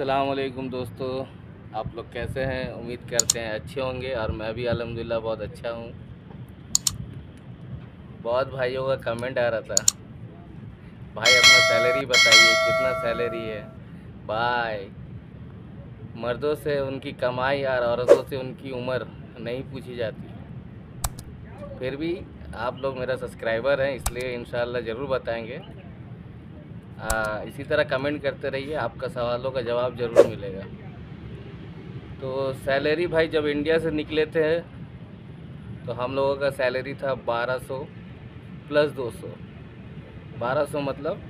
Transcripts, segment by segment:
अस्सलाम वालेकुम दोस्तों। आप लोग कैसे हैं? उम्मीद करते हैं अच्छे होंगे और मैं भी अल्हम्दुलिल्लाह बहुत अच्छा हूँ। बहुत भाइयों का कमेंट आ रहा था, भाई अपना सैलरी बताइए, कितना सैलरी है। भाई मर्दों से उनकी कमाई और औरतों से उनकी उम्र नहीं पूछी जाती। फिर भी आप लोग मेरा सब्सक्राइबर हैं, इसलिए इंशाल्लाह ज़रूर बताएंगे। इसी तरह कमेंट करते रहिए, आपका सवालों का जवाब ज़रूर मिलेगा। तो सैलरी भाई जब इंडिया से निकले थे तो हम लोगों का सैलरी था 1200 प्लस 200। 1200 मतलब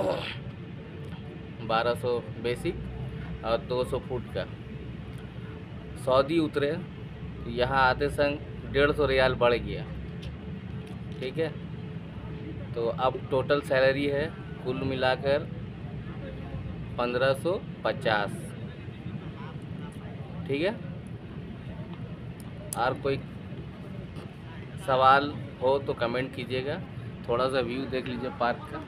1200 बेसिक और 200 फुट का। सऊदी उतरे तो यहाँ आते संग 150 रियाल बढ़ गया। ठीक है, तो अब टोटल सैलरी है कुल मिलाकर 1550। ठीक है, और कोई सवाल हो तो कमेंट कीजिएगा। थोड़ा सा व्यू देख लीजिए पार्क का।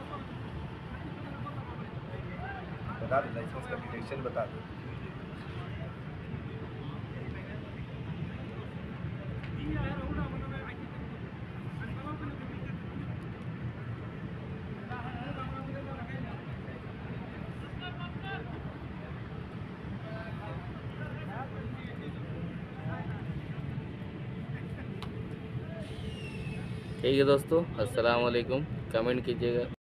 बता दो लाइसेंस का डिटेक्शन बता दो। ठीक है दोस्तों, अस्सलाम वालेकुम। कमेंट कीजिएगा।